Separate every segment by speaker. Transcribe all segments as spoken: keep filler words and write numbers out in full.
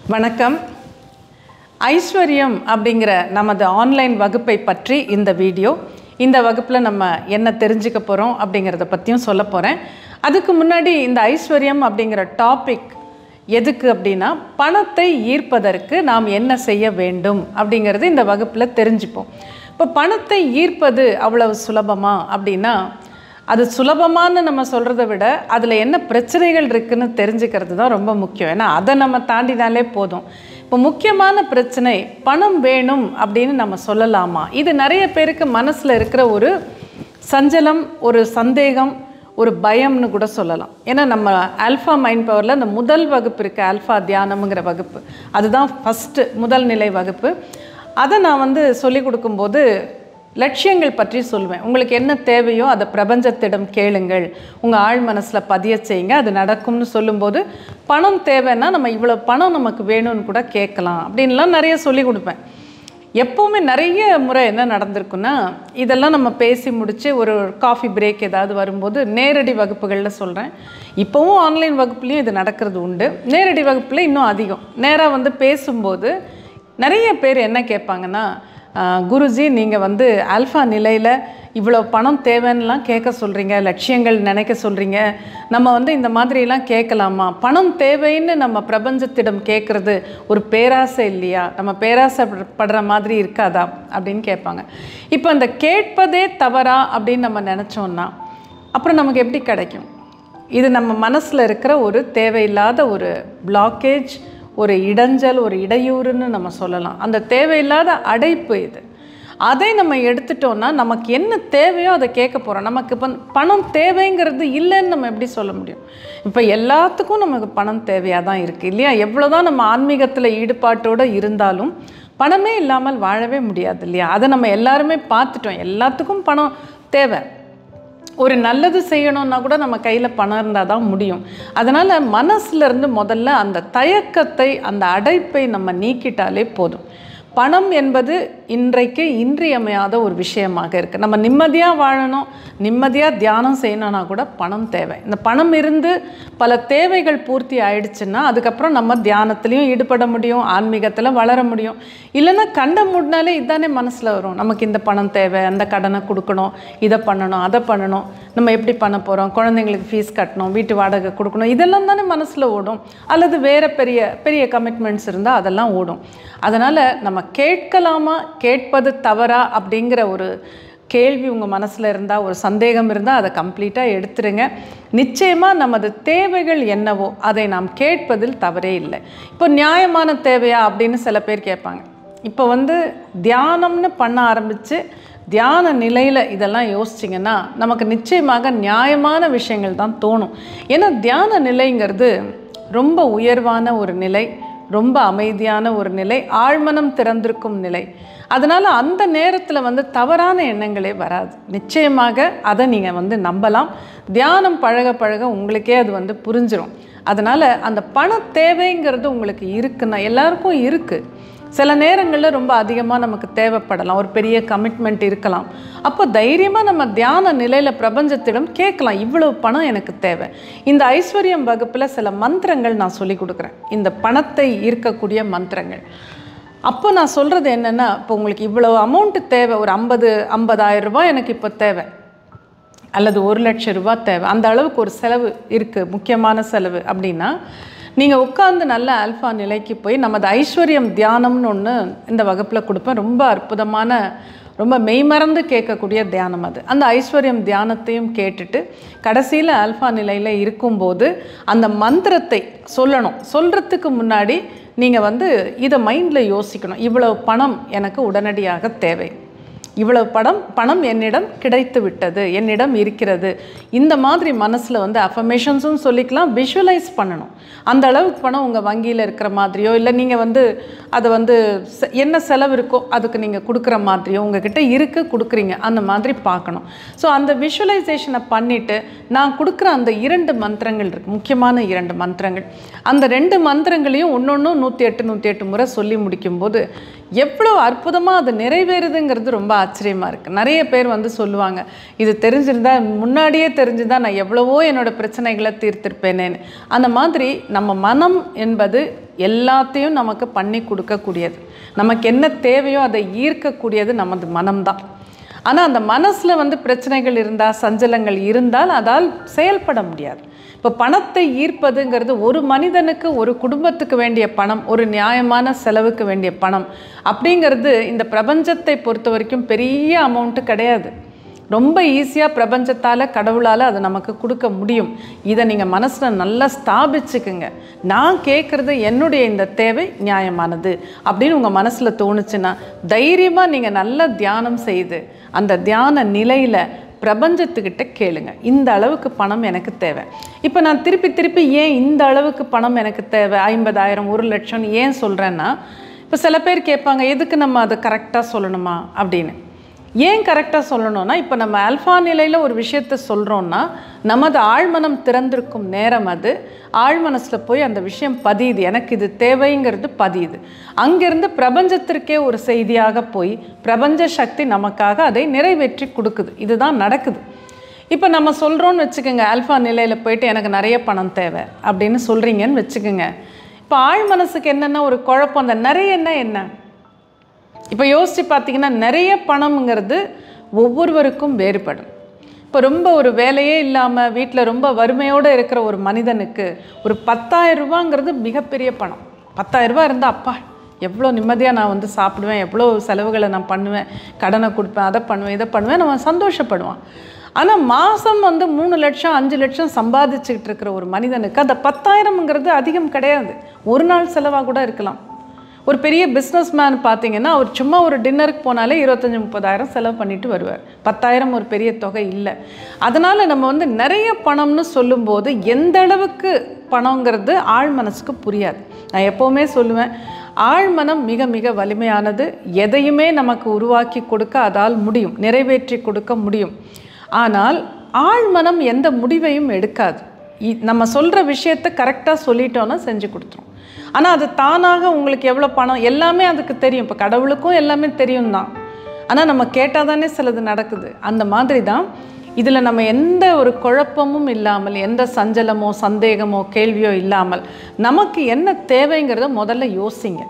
Speaker 1: வணக்கம். ஐஸ்வர்யம் அப்படிங்கிற நமது ஆன்லைன் வகுப்பை பற்றி இந்த வீடியோ. இந்த வகுப்பில் நம்ம என்ன தெரிஞ்சுக்க போகிறோம் அப்படிங்கிறத பற்றியும் சொல்ல போகிறேன். அதுக்கு முன்னாடி இந்த ஐஸ்வர்யம் அப்படிங்கிற டாபிக் எதுக்கு அப்படின்னா, பணத்தை ஈர்ப்பதற்கு நாம் என்ன செய்ய வேண்டும் அப்படிங்கிறது இந்த வகுப்பில் தெரிஞ்சுப்போம். இப்போ பணத்தை ஈர்ப்பது அவ்வளவு சுலபமா அப்படின்னா, அது சுலபமானு நம்ம சொல்கிறத விட அதில் என்ன பிரச்சனைகள் இருக்குதுன்னு தெரிஞ்சுக்கிறது தான் ரொம்ப முக்கியம். ஏன்னா அதை நம்ம தாண்டினாலே போதும். இப்போ முக்கியமான பிரச்சனை பணம் வேணும் அப்படின்னு நம்ம சொல்லலாமா? இது நிறைய பேருக்கு மனசில் இருக்கிற ஒரு சஞ்சலம், ஒரு சந்தேகம், ஒரு பயம்னு கூட சொல்லலாம். ஏன்னா நம்ம ஆல்ஃபா மைண்ட் பவரில் அந்த முதல் வகுப்பு இருக்குது, ஆல்ஃபா தியானம்ங்கிற வகுப்பு. அதுதான் ஃபஸ்ட்டு முதல் நிலை வகுப்பு. அதை நான் வந்து சொல்லி கொடுக்கும்போது லட்சியங்கள் பற்றி சொல்லுவேன். உங்களுக்கு என்ன தேவையோ அதை பிரபஞ்சத்திடம் கேளுங்கள், உங்கள் ஆழ் மனசில் பதிய செய்யுங்க, அது நடக்கும்னு சொல்லும்போது, பணம் தேவைன்னா நம்ம இவ்வளோ பணம் நமக்கு வேணும்னு கூட கேட்கலாம் அப்படின்லாம் நிறைய சொல்லி கொடுப்பேன். எப்போவுமே நிறைய முறை என்ன நடந்திருக்குன்னா, இதெல்லாம் நம்ம பேசி முடித்து ஒரு காஃபி பிரேக் ஏதாவது வரும்போது நேரடி வகுப்புகளில் சொல்கிறேன். இப்போவும் ஆன்லைன் வகுப்புலேயும் இது நடக்கிறது உண்டு. நேரடி வகுப்பில் இன்னும் அதிகம். நேராக வந்து பேசும்போது நிறைய பேர் என்ன கேட்பாங்கன்னா, குருஜி நீங்கள் வந்து ஆல்ஃபா நிலையில் இவ்வளோ பணம் தேவைன்னெலாம் கேட்க சொல்கிறீங்க, லட்சியங்கள் நினைக்க சொல்கிறீங்க, நம்ம வந்து இந்த மாதிரிலாம் கேட்கலாமா? பணம் தேவைன்னு நம்ம பிரபஞ்சத்திடம் கேட்குறது ஒரு பேராசை இல்லையா? நம்ம பேராசைப்படுற மாதிரி இருக்காதா அப்படின்னு கேட்பாங்க. இப்போ அந்த கேட்பதே தவறா அப்படின்னு நம்ம நினச்சோன்னா அப்புறம் நமக்கு எப்படி கிடைக்கும்? இது நம்ம மனசில் இருக்கிற ஒரு தேவையில்லாத ஒரு பிளாக்கேஜ், ஒரு இடைஞ்சல், ஒரு இடையூறுன்னு நம்ம சொல்லலாம். அந்த தேவையில்லாத அடைப்பு இது. அதை நம்ம எடுத்துட்டோன்னா நமக்கு என்ன தேவையோ அதை கேட்க போகிறோம். நமக்கு இப்போ பணம் தேவைங்கிறது இல்லைன்னு நம்ம எப்படி சொல்ல முடியும்? இப்போ எல்லாத்துக்கும் நமக்கு பணம் தேவையாக தான் இருக்குது இல்லையா? எவ்வளோ தான் நம்ம ஆன்மீகத்தில் ஈடுபாட்டோடு இருந்தாலும் பணமே இல்லாமல் வாழவே முடியாது இல்லையா? அதை நம்ம எல்லாருமே பார்த்துட்டோம். எல்லாத்துக்கும் பணம் தேவை. ஒரு நல்லது செய்யணுன்னா கூட நம்ம கையில் பணம் இருந்தால் தான் முடியும். அதனால் மனசுலேருந்து முதல்ல அந்த தயக்கத்தை, அந்த அடைப்பை நம்ம நீக்கிட்டாலே போதும். பணம் என்பது இன்றைக்கு இன்றியமையாத ஒரு விஷயமாக இருக்குது. நம்ம நிம்மதியாக வாழணும், நிம்மதியாக தியானம் செய்யணுன்னா கூட பணம் தேவை. இந்த பணம் இருந்து பல தேவைகள் பூர்த்தி ஆயிடுச்சுன்னா அதுக்கப்புறம் நம்ம தியானத்துலேயும் ஈடுபட முடியும், ஆன்மீகத்தில் வளர முடியும். இல்லைன்னா கண்ட மூடினாலே இதுதானே மனசில் வரும். நமக்கு இந்த பணம் தேவை, அந்த கடனை கொடுக்கணும், இதை பண்ணணும், அதை பண்ணணும், நம்ம எப்படி பண்ண போகிறோம், குழந்தைங்களுக்கு ஃபீஸ் கட்டணும், வீட்டு வாடகை கொடுக்கணும், இதெல்லாம் தானே மனசில் ஓடும். அல்லது வேறு பெரிய பெரிய கமிட்மெண்ட்ஸ் இருந்தால் அதெல்லாம் ஓடும். அதனால் நம்ம கேட்கலாமா, கேட்பது தவறா அப்படிங்கிற ஒரு கேள்வி உங்கள் மனசில் இருந்தால், ஒரு சந்தேகம் இருந்தால் அதை கம்ப்ளீட்டாக எடுத்துருங்க. நிச்சயமாக நமது தேவைகள் என்னவோ அதை நாம் கேட்பதில் தவறே இல்லை. இப்போ நியாயமான தேவையா அப்படின்னு சில பேர் கேட்பாங்க. இப்போ வந்து தியானம்னு பண்ண ஆரம்பித்து தியான நிலையில் இதெல்லாம் யோசிச்சிங்கன்னா நமக்கு நிச்சயமாக நியாயமான விஷயங்கள் தான் தோணும். ஏன்னா தியான நிலைங்கிறது ரொம்ப உயர்வான ஒரு நிலை, ரொம்ப அமைதியான ஒரு நிலை, ஆழ்மனம் திறந்திருக்கும் நிலை. அதனால் அந்த நேரத்தில் வந்து தவறான எண்ணங்களே வராது. நிச்சயமாக அதை நீங்கள் வந்து நம்பலாம். தியானம் பழக பழக உங்களுக்கே அது வந்து புரிஞ்சிடும். அதனால் அந்த பண தேவைங்கிறது உங்களுக்கு இருக்குன்னா, எல்லாருக்கும் இருக்குது. சில நேரங்களில் ரொம்ப அதிகமாக நமக்கு தேவைப்படலாம், ஒரு பெரிய கமிட்மெண்ட் இருக்கலாம். அப்போ தைரியமாக நம்ம தியான நிலையில் பிரபஞ்சத்திடம் கேட்கலாம், இவ்வளவு பணம் எனக்கு தேவை. இந்த ஐஸ்வர்யம் வகுப்பில் சில மந்திரங்கள் நான் சொல்லி கொடுக்குறேன், இந்த பணத்தை ஈர்க்கக்கூடிய மந்திரங்கள். அப்போ நான் சொல்கிறது என்னென்னா, இப்போ உங்களுக்கு இவ்வளோ அமௌண்ட்டு தேவை, ஒரு ஐம்பது ஐம்பதாயிரம் ரூபாய் எனக்கு இப்போ தேவை, அல்லது ஒரு லட்சம் ரூபா தேவை, அந்த அளவுக்கு ஒரு செலவு இருக்குது, முக்கியமான செலவு அப்படின்னா, நீங்கள் உட்கார்ந்து நல்ல ஆல்ஃபா நிலைக்கு போய் நமது ஐஸ்வர்யம் தியானம்னு ஒன்று இந்த வகுப்பில் கொடுப்பேன். ரொம்ப அற்புதமான, ரொம்ப மெய்மறந்து கேட்கக்கூடிய தியானம் அது. அந்த ஐஸ்வர்யம் தியானத்தையும் கேட்டுட்டு கடைசியில் ஆல்ஃபா நிலையில் இருக்கும்போது அந்த மந்திரத்தை சொல்லணும். சொல்கிறதுக்கு முன்னாடி நீங்கள் வந்து இதை மைண்டில் யோசிக்கணும். இவ்வளவு பணம் எனக்கு உடனடியாக தேவை, இவ்வளவு பணம் பணம் என்னிடம் கிடைத்து விட்டது, என்னிடம் இருக்கிறது. இந்த மாதிரி மனசில் வந்து அஃபர்மேஷன்ஸும் சொல்லிக்கலாம், விஷுவலைஸ் பண்ணணும். அந்த அளவுக்கு பணம் உங்கள் வங்கியில் இருக்கிற மாதிரியோ, இல்லை நீங்கள் வந்து அதை வந்து என்ன செலவு இருக்கோ அதுக்கு நீங்கள் கொடுக்குற மாதிரியோ, உங்ககிட்ட இருக்குது கொடுக்குறீங்க, அந்த மாதிரி பார்க்கணும். ஸோ அந்த விஷுவலைசேஷனை பண்ணிவிட்டு நான் கொடுக்குற அந்த இரண்டு மந்திரங்கள் இருக்குது, முக்கியமான இரண்டு மந்திரங்கள். அந்த ரெண்டு மந்திரங்களையும் ஒன்று ஒன்று நூற்றி எட்டு நூற்றி எட்டு முறை சொல்லி முடிக்கும்போது எவ்வளோ அற்புதமாக அது நிறைவேறுதுங்கிறது ரொம்ப ஆச்சரியமாக இருக்குது. நிறைய பேர் வந்து சொல்லுவாங்க, இது தெரிஞ்சிருந்தா முன்னாடியே தெரிஞ்சுதான் நான் எவ்வளவோ என்னோடய பிரச்சனைகளை தீர்த்திருப்பேனேன்னு. அந்த மாதிரி நம்ம மனம் என்பது எல்லாத்தையும் நமக்கு பண்ணி கொடுக்கக்கூடியது. நமக்கு என்ன தேவையோ அதை ஈர்க்கக்கூடியது நமது மனம்தான். ஆனால் அந்த மனசில் வந்து பிரச்சனைகள் இருந்தால், சஞ்சலங்கள் இருந்தால் அதால் செயல்பட முடியாது. இப்போ பணத்தை ஈர்ப்பதுங்கிறது ஒரு மனிதனுக்கு, ஒரு குடும்பத்துக்கு வேண்டிய பணம், ஒரு நியாயமான செலவுக்கு வேண்டிய பணம் அப்படிங்கிறது இந்த பிரபஞ்சத்தை பொறுத்த வரைக்கும் பெரிய அமௌண்ட்டு கிடையாது. ரொம்ப ஈஸியாக பிரபஞ்சத்தால், கடவுளால் அது நமக்கு கொடுக்க முடியும். இதை நீங்கள் மனசில் நல்லா ஸ்தாபிச்சுக்குங்க. நான் கேட்குறது என்னுடைய இந்த தேவை நியாயமானது அப்படின்னு உங்கள் மனசில் தோணுச்சுன்னா தைரியமாக நீங்கள் நல்லா தியானம் செய்து அந்த தியான நிலையில் பிரபஞ்சத்துக்கிட்ட கேளுங்க, இந்த அளவுக்கு பணம் எனக்கு தேவை. இப்போ நான் திருப்பி திருப்பி ஏன் இந்த அளவுக்கு பணம் எனக்கு தேவை, ஐம்பதாயிரம் ஒரு லட்சம் ஏன் சொல்கிறேன்னா, இப்போ சில பேர் கேட்பாங்க எதுக்கு நம்ம அதை கரெக்டாக சொல்லணுமா அப்படின்னு. ஏன் கரெக்டாக சொல்லணும்னா, இப்போ நம்ம ஆல்ஃபா நிலையில் ஒரு விஷயத்தை சொல்கிறோன்னா நமது ஆழ்மனம் திறந்திருக்கும் நேரம் அது ஆழ்மனசில் போய் அந்த விஷயம் பதியுது, எனக்கு இது தேவைங்கிறது பதியுது. அங்கேருந்து பிரபஞ்சத்திற்கே ஒரு செய்தியாக போய் பிரபஞ்ச சக்தி நமக்காக அதை நிறைவேற்றி கொடுக்குது. இதுதான் நடக்குது. இப்போ நம்ம சொல்கிறோன்னு வச்சுக்கோங்க, ஆல்ஃபா நிலையில் போயிட்டு எனக்கு நிறைய பணம் தேவை அப்படின்னு சொல்கிறீங்கன்னு வச்சுக்கோங்க. இப்போ ஆழ்மனசுக்கு என்னென்னா ஒரு குழப்பம், அந்த நிறையன்னா என்ன? இப்போ யோசித்து பார்த்தீங்கன்னா நிறைய பணம்ங்கிறது ஒவ்வொருவருக்கும் வேறுபடும். இப்போ ரொம்ப ஒரு வேலையே இல்லாமல் வீட்டில் ரொம்ப வறுமையோடு இருக்கிற ஒரு மனிதனுக்கு ஒரு பத்தாயிரம் ரூபாங்கிறது மிகப்பெரிய பணம். பத்தாயிரம் ரூபா இருந்தால் அப்பா எவ்வளோ நிம்மதியாக நான் வந்து சாப்பிடுவேன், எவ்வளோ செலவுகளை நான் பண்ணுவேன், கடனை கொடுப்பேன், அதை பண்ணுவேன், இதை பண்ணுவேன், நம்ம சந்தோஷப்படுவான். ஆனால் மாதம் வந்து மூணு லட்சம் அஞ்சு லட்சம் சம்பாதிச்சுக்கிட்டு இருக்கிற ஒரு மனிதனுக்கு அந்த பத்தாயிரம்ங்கிறது அதிகம் கிடையாது. ஒரு நாள் செலவாக கூட இருக்கலாம். ஒரு பெரிய பிஸ்னஸ் மேன் பார்த்தீங்கன்னா அவர் சும்மா ஒரு டின்னருக்கு போனாலே இருபத்தஞ்சி முப்பதாயிரம் செலவு பண்ணிட்டு வருவார். பத்தாயிரம் ஒரு பெரிய தொகை இல்லை. அதனால் நம்ம வந்து நிறைய பணம்னு சொல்லும்போது எந்த அளவுக்கு பணங்கிறது ஆழ் மனசுக்கு புரியாது. நான் எப்போவுமே சொல்லுவேன், ஆழ்மனம் மிக மிக வலிமையானது. எதையுமே நமக்கு உருவாக்கி கொடுக்க அதால் முடியும், நிறைவேற்றி கொடுக்க முடியும். ஆனால் ஆழ்மனம் எந்த முடிவையும் எடுக்காது. நம்ம சொல்கிற விஷயத்தை கரெக்டாக சொல்லிட்டோன்னா செஞ்சு கொடுத்துரும். ஆனால் அது தானாக உங்களுக்கு எவ்வளோ பணம் எல்லாமே அதுக்கு தெரியும். இப்போ கடவுளுக்கும் எல்லாமே தெரியும் தான். ஆனால் நம்ம கேட்டால் தானே சிலது நடக்குது. அந்த மாதிரி தான் இதில் நம்ம எந்த ஒரு குழப்பமும் இல்லாமல், எந்த சஞ்சலமோ சந்தேகமோ கேள்வியோ இல்லாமல் நமக்கு என்ன தேவைங்கிறத முதல்ல யோசிங்க.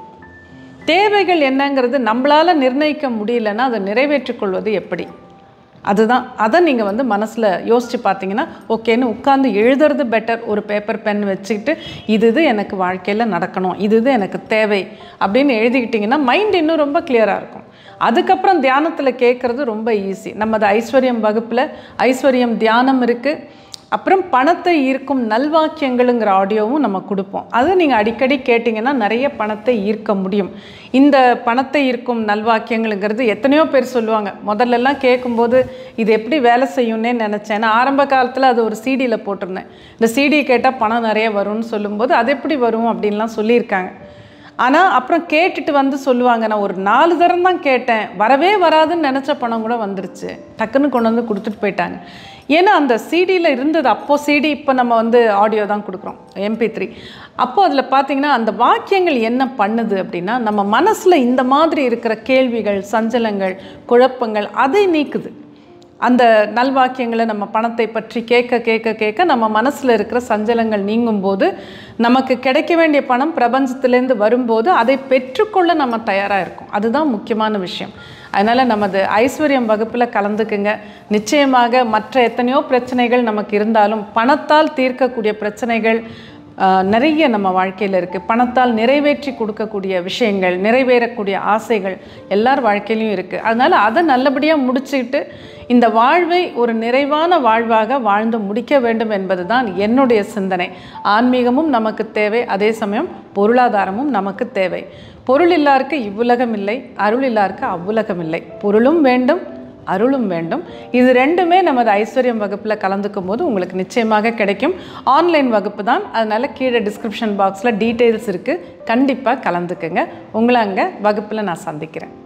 Speaker 1: தேவைகள் என்னங்கிறது நம்மளால் நிர்ணயிக்க முடியலன்னா அதை நிறைவேற்றிக்கொள்வது எப்படி, அதுதான். அதை நீங்கள் வந்து மனசில் யோசித்து பார்த்தீங்கன்னா ஓகேன்னு உட்காந்து எழுதுறது பெட்டர். ஒரு பேப்பர் பென் வச்சுக்கிட்டு இது இது எனக்கு வாழ்க்கையில் நடக்கணும், இது இது எனக்கு தேவை அப்படின்னு எழுதிக்கிட்டிங்கன்னா மைண்ட் இன்னும் ரொம்ப கிளியராக இருக்கும். அதுக்கப்புறம் தியானத்தில் கேட்குறது ரொம்ப ஈஸி. நமது ஐஸ்வர்யம் வகுப்பில் ஐஸ்வர்யம் தியானம் இருக்குது. அப்புறம் பணத்தை ஈர்க்கும் நல்வாக்கியங்களுங்கிற ஆடியோவும் நம்ம கொடுப்போம். அதை நீங்கள் அடிக்கடி கேட்டிங்கன்னா நிறைய பணத்தை ஈர்க்க முடியும். இந்த பணத்தை ஈர்க்கும் நல்வாக்கியங்களுங்கிறது எத்தனையோ பேர் சொல்லுவாங்க. முதல்லலாம் கேட்கும்போது இது எப்படி வேலை செய்யும்னே நினச்சேன். நான் ஆரம்ப காலத்தில் அது ஒரு சீடியில் போட்டிருந்தேன். இந்த சீடி கேட்டால் பணம் நிறைய வரும்னு சொல்லும்போது அது எப்படி வரும் அப்படின்லாம் சொல்லியிருக்காங்க. ஆனால் அப்புறம் கேட்டுட்டு வந்து சொல்லுவாங்க, நான் ஒரு நாலு தரம் தான் கேட்டேன், வரவே வராதுன்னு நினச்ச பணம் கூட வந்துருச்சு, டக்குன்னு கொண்டு வந்து கொடுத்துட்டு போயிட்டாங்க. ஏன்னா அந்த சீடியில் இருந்தது. அப்போது சிடி, இப்போ நம்ம வந்து ஆடியோ தான் கொடுக்குறோம், எம்பி த்ரீ. அப்போது அதில் பார்த்திங்கன்னா அந்த வாக்கியங்கள் என்ன பண்ணுது அப்படின்னா நம்ம மனசில் இந்த மாதிரி இருக்கிற கேள்விகள், சஞ்சலங்கள், குழப்பங்கள் அதை நீக்குது. அந்த நல்வாக்கியங்களை நம்ம பணத்தை பற்றி கேட்க கேட்க கேட்க நம்ம மனசில் இருக்கிற சஞ்சலங்கள் நீங்கும்போது நமக்கு கிடைக்க வேண்டிய பணம் பிரபஞ்சத்திலேருந்து வரும்போது அதை பெற்றுக்கொள்ள நம்ம தயாராக இருக்கும். அதுதான் முக்கியமான விஷயம். அதனால் நமது ஐஸ்வர்யம் வகுப்பில் கலந்துக்குங்க. நிச்சயமாக மற்ற எத்தனையோ பிரச்சனைகள் நமக்கு இருந்தாலும் பணத்தால் தீர்க்கக்கூடிய பிரச்சனைகள் நிறைய நம்ம வாழ்க்கையில் இருக்குது. பணத்தால் நிறைவேற்றி கொடுக்கக்கூடிய விஷயங்கள், நிறைவேறக்கூடிய ஆசைகள் எல்லார் வாழ்க்கையிலையும் இருக்குது. அதனால் அதை நல்லபடியாக முடிச்சுக்கிட்டு இந்த வாழ்வை ஒரு நிறைவான வாழ்வாக வாழ்ந்து முடிக்க வேண்டும் என்பது தான் என்னுடைய சிந்தனை. ஆன்மீகமும் நமக்கு தேவை, அதே சமயம் பொருளாதாரமும் நமக்கு தேவை. பொருள் இல்லாருக்கு இவ்வுலகம் இல்லை, அருள் இல்லாருக்கு அவ்வுலகம் இல்லை. பொருளும் வேண்டும், அருளும் வேண்டும். இது ரெண்டுமே நமது ஐஸ்வர்யம் வகுப்பில் கலந்துக்கும் போது உங்களுக்கு நிச்சயமாக கிடைக்கும். ஆன்லைன் வகுப்பு தான், அதனால் கீழே டிஸ்கிரிப்ஷன் பாக்ஸில் டீட்டெயில்ஸ் இருக்குது. கண்டிப்பாக கலந்துக்குங்க. உங்களை அங்கே வகுப்பில் நான் சந்திக்கிறேன்.